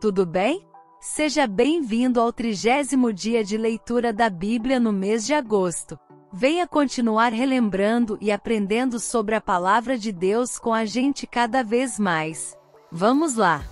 tudo bem? Seja bem-vindo ao 30º dia de leitura da Bíblia no mês de agosto. Venha continuar relembrando e aprendendo sobre a Palavra de Deus com a gente cada vez mais. Vamos lá!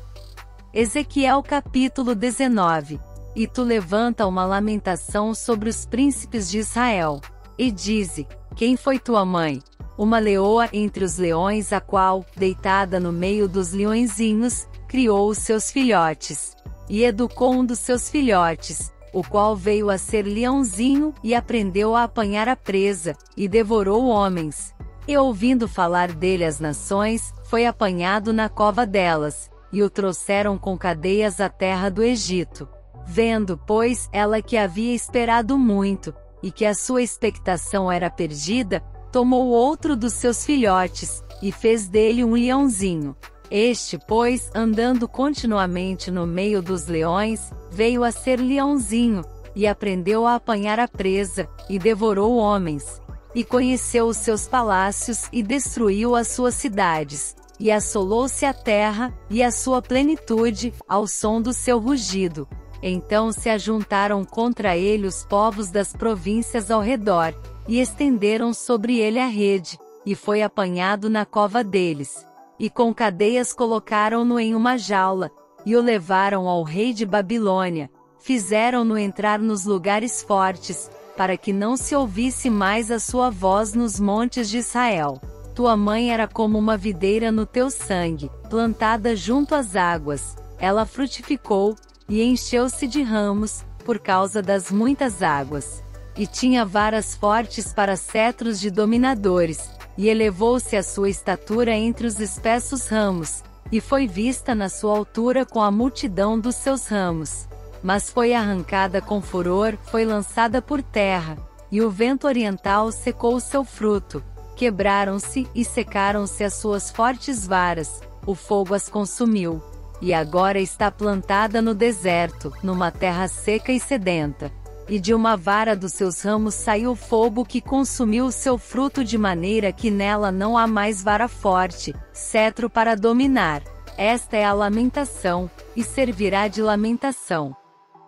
Ezequiel capítulo 19. E tu levanta uma lamentação sobre os príncipes de Israel. E dize: quem foi tua mãe? Uma leoa entre os leões, a qual, deitada no meio dos leõezinhos, criou os seus filhotes. E educou um dos seus filhotes, o qual veio a ser leãozinho, e aprendeu a apanhar a presa, e devorou homens. E ouvindo falar dele as nações, foi apanhado na cova delas, e o trouxeram com cadeias à terra do Egito. Vendo, pois, ela que havia esperado muito, e que a sua expectação era perdida, tomou outro dos seus filhotes, e fez dele um leãozinho. Este, pois, andando continuamente no meio dos leões, veio a ser leãozinho, e aprendeu a apanhar a presa, e devorou homens. E conheceu os seus palácios, e destruiu as suas cidades. E assolou-se a terra, e a sua plenitude, ao som do seu rugido. Então se ajuntaram contra ele os povos das províncias ao redor, e estenderam sobre ele a rede, e foi apanhado na cova deles. E com cadeias colocaram-no em uma jaula, e o levaram ao rei de Babilônia, fizeram-no entrar nos lugares fortes, para que não se ouvisse mais a sua voz nos montes de Israel. Tua mãe era como uma videira no teu sangue, plantada junto às águas. Ela frutificou, e encheu-se de ramos, por causa das muitas águas. E tinha varas fortes para cetros de dominadores, e elevou-se a sua estatura entre os espessos ramos, e foi vista na sua altura com a multidão dos seus ramos. Mas foi arrancada com furor, foi lançada por terra, e o vento oriental secou o seu fruto. Quebraram-se e secaram-se as suas fortes varas, o fogo as consumiu. E agora está plantada no deserto, numa terra seca e sedenta. E de uma vara dos seus ramos saiu fogo que consumiu o seu fruto, de maneira que nela não há mais vara forte, cetro para dominar. Esta é a lamentação, e servirá de lamentação.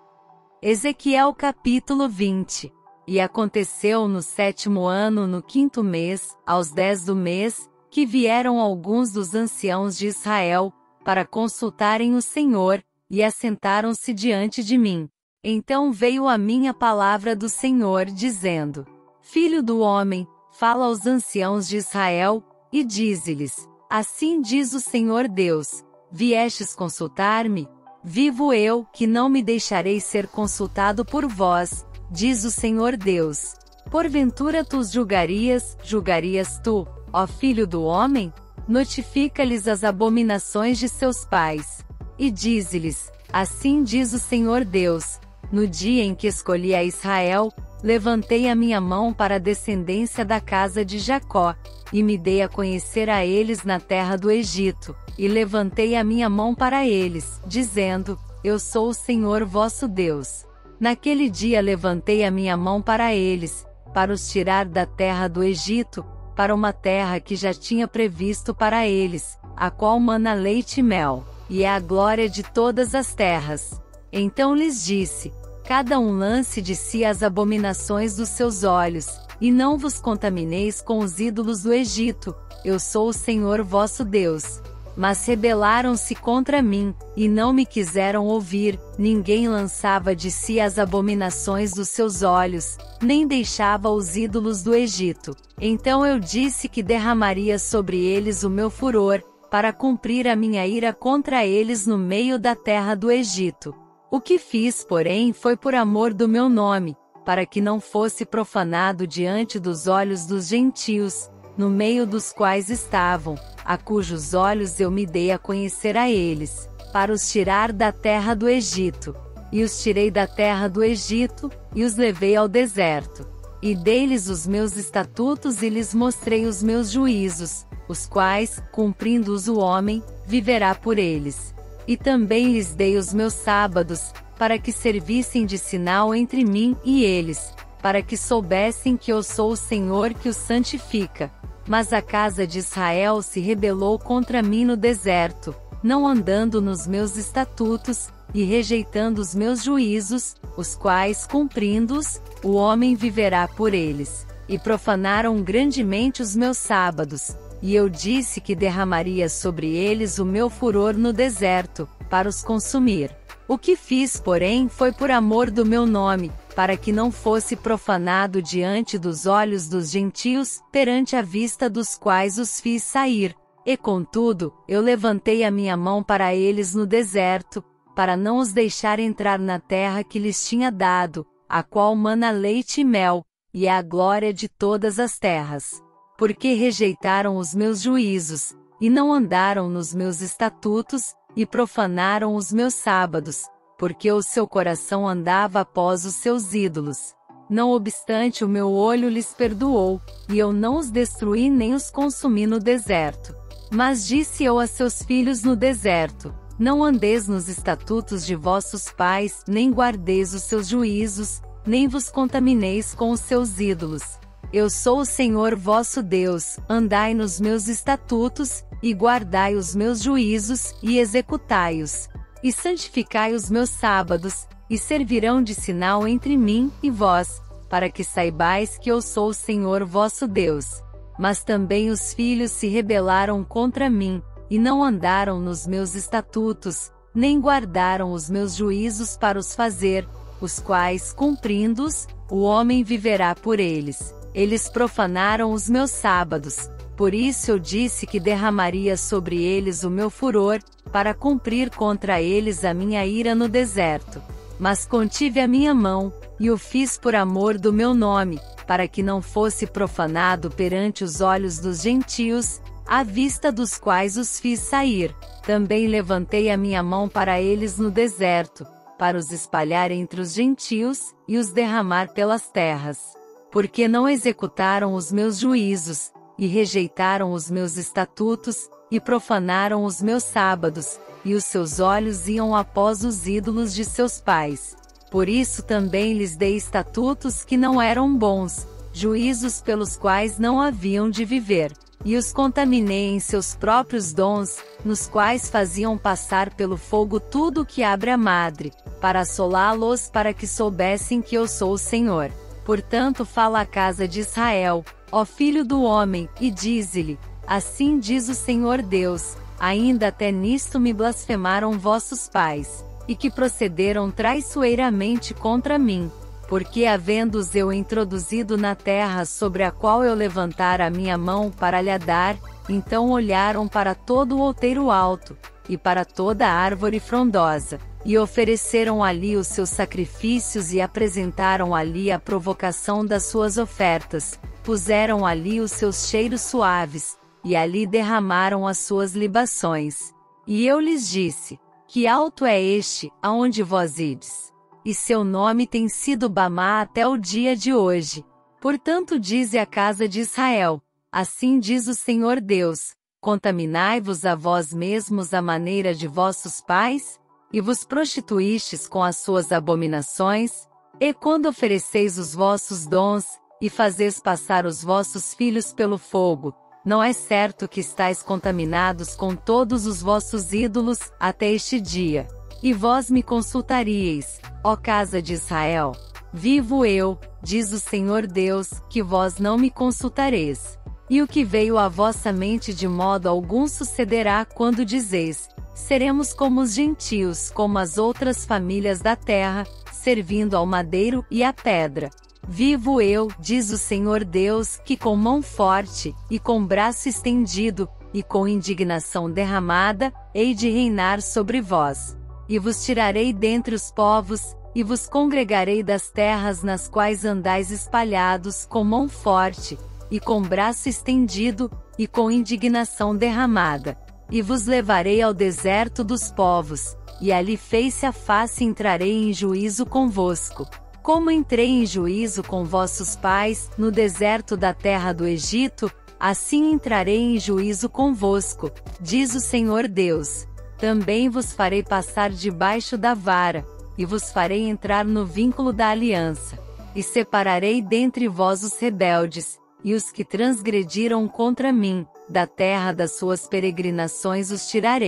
Ezequiel capítulo 20. E aconteceu no 7º ano, no 5º mês, aos 10 do mês, que vieram alguns dos anciãos de Israel, para consultarem o Senhor, e assentaram-se diante de mim. Então veio a mim a palavra do Senhor, dizendo: Filho do homem, fala aos anciãos de Israel, e dize-lhes: assim diz o Senhor Deus: viestes consultar-me? Vivo eu, que não me deixarei ser consultado por vós, diz o Senhor Deus. Porventura tu os julgarias tu, ó filho do homem? Notifica-lhes as abominações de seus pais. E dize-lhes: assim diz o Senhor Deus: no dia em que escolhi a Israel, levantei a minha mão para a descendência da casa de Jacó, e me dei a conhecer a eles na terra do Egito, e levantei a minha mão para eles, dizendo: eu sou o Senhor vosso Deus. Naquele dia levantei a minha mão para eles, para os tirar da terra do Egito, para uma terra que já tinha previsto para eles, a qual mana leite e mel, e é a glória de todas as terras. Então lhes disse: cada um lance de si as abominações dos seus olhos, e não vos contamineis com os ídolos do Egito, eu sou o Senhor vosso Deus. Mas rebelaram-se contra mim, e não me quiseram ouvir. Ninguém lançava de si as abominações dos seus olhos, nem deixava os ídolos do Egito. Então eu disse que derramaria sobre eles o meu furor, para cumprir a minha ira contra eles no meio da terra do Egito. O que fiz, porém, foi por amor do meu nome, para que não fosse profanado diante dos olhos dos gentios, no meio dos quais estavam, a cujos olhos eu me dei a conhecer a eles, para os tirar da terra do Egito. E os tirei da terra do Egito, e os levei ao deserto. E dei-lhes os meus estatutos e lhes mostrei os meus juízos, os quais, cumprindo-os o homem, viverá por eles. E também lhes dei os meus sábados, para que servissem de sinal entre mim e eles, para que soubessem que eu sou o Senhor que os santifica. Mas a casa de Israel se rebelou contra mim no deserto, não andando nos meus estatutos, e rejeitando os meus juízos, os quais, cumprindo-os, o homem viverá por eles. E profanaram grandemente os meus sábados, e eu disse que derramaria sobre eles o meu furor no deserto, para os consumir. O que fiz, porém, foi por amor do meu nome, para que não fosse profanado diante dos olhos dos gentios, perante a vista dos quais os fiz sair. E contudo, eu levantei a minha mão para eles no deserto, para não os deixar entrar na terra que lhes tinha dado, a qual mana leite e mel, e é a glória de todas as terras. Porque rejeitaram os meus juízos, e não andaram nos meus estatutos, e profanaram os meus sábados, porque o seu coração andava após os seus ídolos. Não obstante, o meu olho lhes perdoou, e eu não os destruí nem os consumi no deserto. Mas disse eu a seus filhos no deserto: não andeis nos estatutos de vossos pais, nem guardeis os seus juízos, nem vos contamineis com os seus ídolos. Eu sou o Senhor vosso Deus, andai nos meus estatutos, e guardai os meus juízos, e executai-os. E santificai os meus sábados, e servirão de sinal entre mim e vós, para que saibais que eu sou o Senhor vosso Deus. Mas também os filhos se rebelaram contra mim, e não andaram nos meus estatutos, nem guardaram os meus juízos para os fazer, os quais, cumprindo-os, o homem viverá por eles. Eles profanaram os meus sábados, por isso eu disse que derramaria sobre eles o meu furor, para cumprir contra eles a minha ira no deserto. Mas contive a minha mão, e o fiz por amor do meu nome, para que não fosse profanado perante os olhos dos gentios, à vista dos quais os fiz sair. Também levantei a minha mão para eles no deserto, para os espalhar entre os gentios, e os derramar pelas terras. Porque não executaram os meus juízos, e rejeitaram os meus estatutos, e profanaram os meus sábados, e os seus olhos iam após os ídolos de seus pais. Por isso também lhes dei estatutos que não eram bons, juízos pelos quais não haviam de viver. E os contaminei em seus próprios dons, nos quais faziam passar pelo fogo tudo o que abre a madre, para assolá-los para que soubessem que eu sou o Senhor. Portanto fala à casa de Israel, ó filho do homem, e dize-lhe: assim diz o Senhor Deus, ainda até nisto me blasfemaram vossos pais, e que procederam traiçoeiramente contra mim. Porque havendo-os eu introduzido na terra sobre a qual eu levantara a minha mão para lhe dar, então olharam para todo o outeiro alto, e para toda a árvore frondosa, e ofereceram ali os seus sacrifícios e apresentaram ali a provocação das suas ofertas, puseram ali os seus cheiros suaves, e ali derramaram as suas libações. E eu lhes disse: que alto é este, aonde vós ides? E seu nome tem sido Bamá até o dia de hoje. Portanto dize a casa de Israel: assim diz o Senhor Deus: contaminai-vos a vós mesmos à maneira de vossos pais, e vos prostituístes com as suas abominações, e quando ofereceis os vossos dons, e fazeis passar os vossos filhos pelo fogo, não é certo que estáis contaminados com todos os vossos ídolos, até este dia. E vós me consultaríeis, ó casa de Israel? Vivo eu, diz o Senhor Deus, que vós não me consultareis. E o que veio à vossa mente de modo algum sucederá quando dizeis: seremos como os gentios, como as outras famílias da terra, servindo ao madeiro e à pedra. Vivo eu, diz o Senhor Deus, que com mão forte, e com braço estendido, e com indignação derramada, hei de reinar sobre vós. E vos tirarei dentre os povos, e vos congregarei das terras nas quais andais espalhados com mão forte, e com braço estendido, e com indignação derramada. E vos levarei ao deserto dos povos, e ali face a face entrarei em juízo convosco. Como entrei em juízo com vossos pais, no deserto da terra do Egito, assim entrarei em juízo convosco, diz o Senhor Deus. Também vos farei passar debaixo da vara, e vos farei entrar no vínculo da aliança. E separarei dentre vós os rebeldes, e os que transgrediram contra mim, da terra das suas peregrinações os tirarei.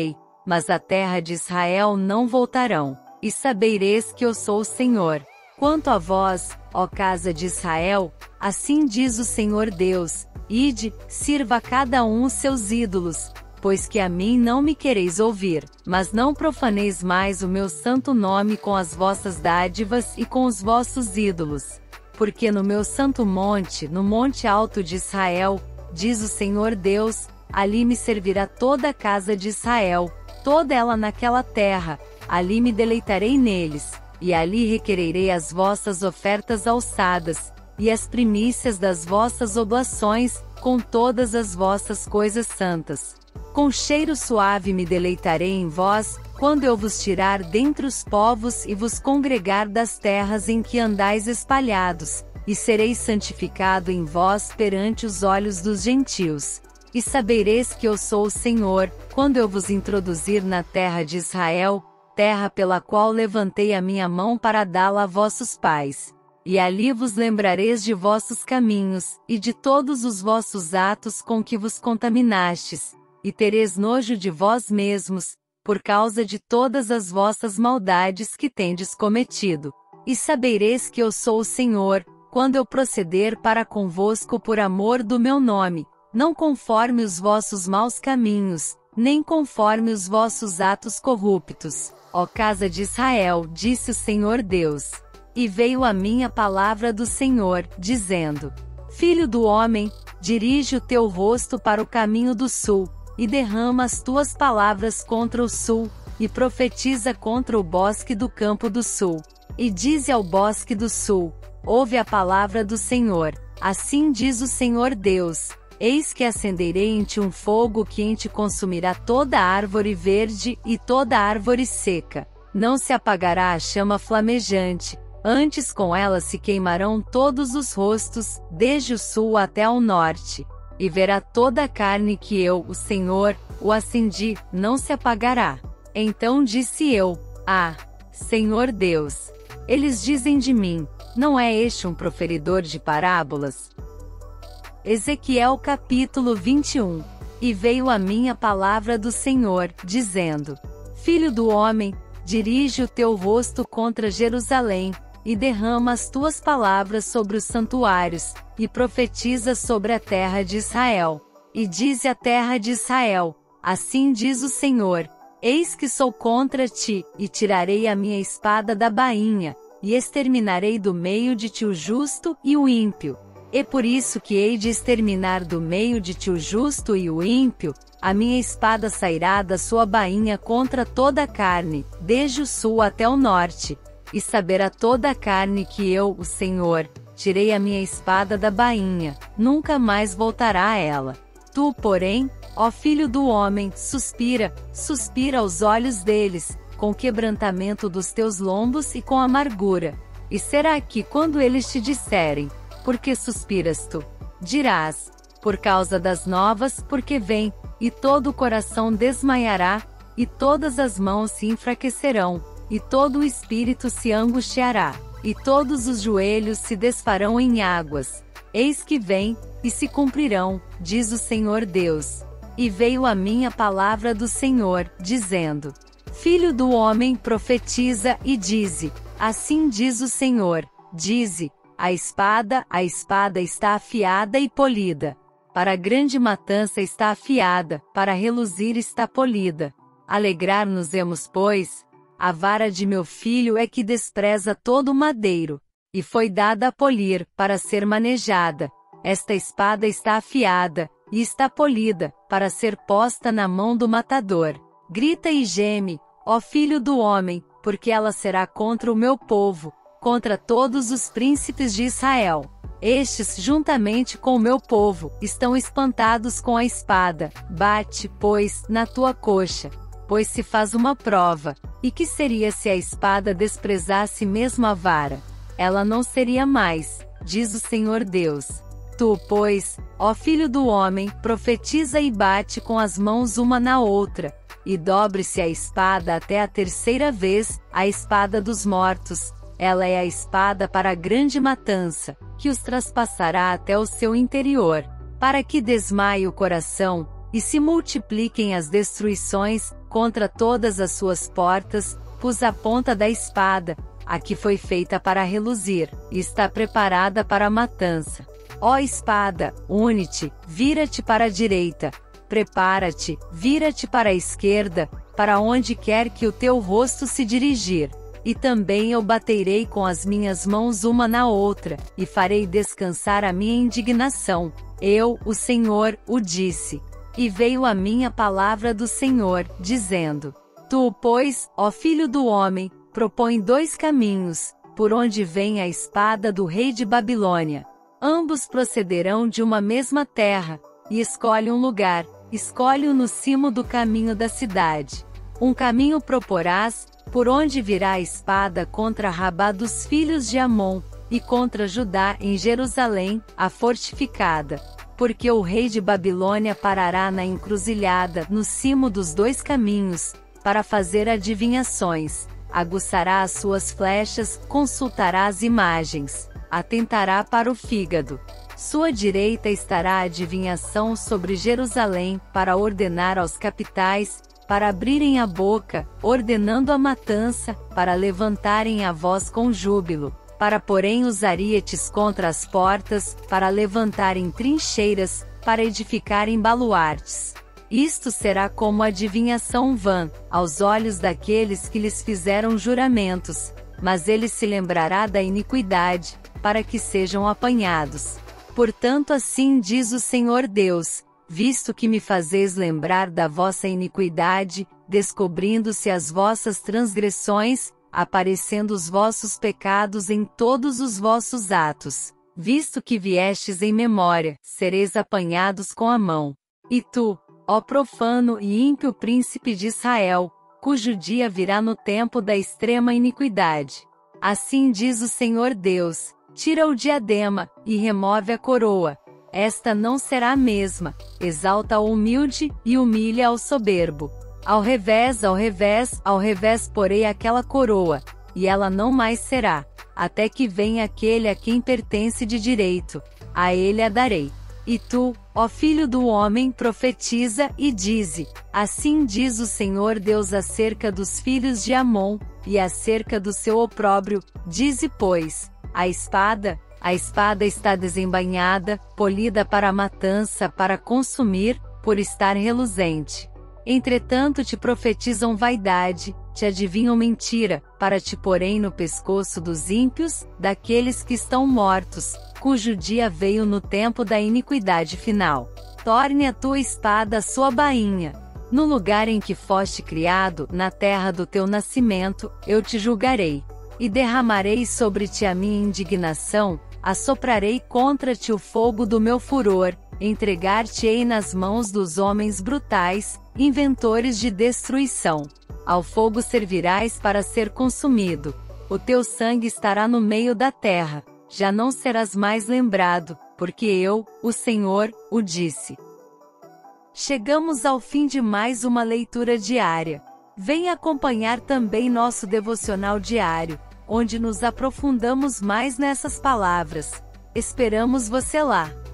mas a terra de Israel não voltarão. E sabereis que eu sou o Senhor. Quanto a vós, ó casa de Israel, assim diz o Senhor Deus: ide, sirva cada um os seus ídolos, pois que a mim não me quereis ouvir, mas não profaneis mais o meu santo nome com as vossas dádivas e com os vossos ídolos. Porque no meu santo monte, no monte alto de Israel, diz o Senhor Deus, ali me servirá toda a casa de Israel, toda ela naquela terra, ali me deleitarei neles, e ali requererei as vossas ofertas alçadas, e as primícias das vossas oblações, com todas as vossas coisas santas. Com cheiro suave me deleitarei em vós, quando eu vos tirar dentre os povos e vos congregar das terras em que andais espalhados, e sereis santificado em vós perante os olhos dos gentios. E sabereis que eu sou o Senhor, quando eu vos introduzir na terra de Israel, terra pela qual levantei a minha mão para dá-la a vossos pais. E ali vos lembrareis de vossos caminhos, e de todos os vossos atos com que vos contaminastes, e tereis nojo de vós mesmos, por causa de todas as vossas maldades que tendes cometido. E sabereis que eu sou o Senhor, quando eu proceder para convosco por amor do meu nome, não conforme os vossos maus caminhos, nem conforme os vossos atos corruptos, ó casa de Israel, disse o Senhor Deus. E veio a mim a palavra do Senhor, dizendo: Filho do homem, dirige o teu rosto para o caminho do sul, e derrama as tuas palavras contra o sul, e profetiza contra o bosque do campo do sul. E dize ao bosque do sul: ouve a palavra do Senhor, assim diz o Senhor Deus: eis que acenderei em ti um fogo que em ti consumirá toda árvore verde e toda árvore seca. Não se apagará a chama flamejante, antes com ela se queimarão todos os rostos, desde o sul até ao norte. E verá toda a carne que eu, o Senhor, o acendi, não se apagará. Então disse eu: ah, Senhor Deus! Eles dizem de mim: não é este um proferidor de parábolas? Ezequiel capítulo 21. E veio a mim a palavra do Senhor, dizendo: Filho do homem, dirige o teu rosto contra Jerusalém, e derrama as tuas palavras sobre os santuários, e profetiza sobre a terra de Israel. E dize à terra de Israel: assim diz o Senhor: eis que sou contra ti, e tirarei a minha espada da bainha, e exterminarei do meio de ti o justo e o ímpio. E por isso que hei de exterminar do meio de ti o justo e o ímpio, a minha espada sairá da sua bainha contra toda a carne, desde o sul até o norte. E saberá toda a carne que eu, o Senhor, tirei a minha espada da bainha, nunca mais voltará a ela. Tu, porém, ó filho do homem, suspira, suspira aos olhos deles, com quebrantamento dos teus lombos e com amargura. E será que quando eles te disserem: por que suspiras tu? Dirás: por causa das novas, porque vem, e todo o coração desmaiará, e todas as mãos se enfraquecerão, e todo o espírito se angustiará, e todos os joelhos se desfarão em águas. Eis que vem, e se cumprirão, diz o Senhor Deus. E veio a mim a palavra do Senhor, dizendo: Filho do homem, profetiza e dize: assim diz o Senhor, dize: a espada está afiada e polida. Para a grande matança está afiada, para reluzir está polida. Alegrar-nos-emos, pois, a vara de meu filho é que despreza todo o madeiro, e foi dada a polir, para ser manejada. Esta espada está afiada, e está polida, para ser posta na mão do matador. Grita e geme, ó filho do homem, porque ela será contra o meu povo, contra todos os príncipes de Israel. Estes, juntamente com o meu povo, estão espantados com a espada. Bate, pois, na tua coxa, pois se faz uma prova. E que seria se a espada desprezasse mesmo a vara? Ela não seria mais, diz o Senhor Deus. Tu, pois, ó filho do homem, profetiza e bate com as mãos uma na outra, e dobre-se a espada até a terceira vez, a espada dos mortos. Ela é a espada para a grande matança, que os traspassará até o seu interior, para que desmaie o coração, e se multipliquem as destruições, contra todas as suas portas, pus a ponta da espada, a que foi feita para reluzir, e está preparada para a matança. Ó espada, une-te, vira-te para a direita, prepara-te, vira-te para a esquerda, para onde quer que o teu rosto se dirigir. E também eu baterei com as minhas mãos uma na outra, e farei descansar a minha indignação. Eu, o Senhor, o disse. E veio a minha palavra do Senhor, dizendo: Tu, pois, ó filho do homem, propõe 2 caminhos, por onde vem a espada do rei de Babilônia. Ambos procederão de uma mesma terra, e escolhe um lugar, escolhe-o no cimo do caminho da cidade. Um caminho proporás, por onde virá a espada contra Rabá dos filhos de Amon, e contra Judá em Jerusalém, a fortificada. Porque o rei de Babilônia parará na encruzilhada, no cimo dos 2 caminhos, para fazer adivinhações, aguçará as suas flechas, consultará as imagens, atentará para o fígado. Sua direita estará a adivinhação sobre Jerusalém, para ordenar aos capitais, para abrirem a boca, ordenando a matança, para levantarem a voz com júbilo, para porem os arietes contra as portas, para levantarem trincheiras, para edificarem baluartes. Isto será como adivinhação vã, aos olhos daqueles que lhes fizeram juramentos, mas ele se lembrará da iniquidade, para que sejam apanhados. Portanto assim diz o Senhor Deus: visto que me fazeis lembrar da vossa iniquidade, descobrindo-se as vossas transgressões, aparecendo os vossos pecados em todos os vossos atos, visto que viestes em memória, sereis apanhados com a mão. E tu, ó profano e ímpio príncipe de Israel, cujo dia virá no tempo da extrema iniquidade. Assim diz o Senhor Deus: tira o diadema, e remove a coroa. Esta não será a mesma, exalta ao humilde, e humilha ao soberbo. Ao revés, porei aquela coroa, e ela não mais será, até que venha aquele a quem pertence de direito, a ele a darei. E tu, ó filho do homem, profetiza e dize: assim diz o Senhor Deus acerca dos filhos de Amon, e acerca do seu opróbrio, dize pois: a espada está desembainhada, polida para a matança, para consumir, por estar reluzente. Entretanto te profetizam vaidade, te adivinham mentira, para te porem no pescoço dos ímpios, daqueles que estão mortos, cujo dia veio no tempo da iniquidade final. Torne a tua espada a sua bainha. No lugar em que foste criado, na terra do teu nascimento, eu te julgarei. E derramarei sobre ti a minha indignação, assoprarei contra ti o fogo do meu furor, entregar-te-ei nas mãos dos homens brutais, inventores de destruição. Ao fogo servirás para ser consumido. O teu sangue estará no meio da terra. Já não serás mais lembrado, porque eu, o Senhor, o disse. Chegamos ao fim de mais uma leitura diária. Venha acompanhar também nosso devocional diário, onde nos aprofundamos mais nessas palavras. Esperamos você lá!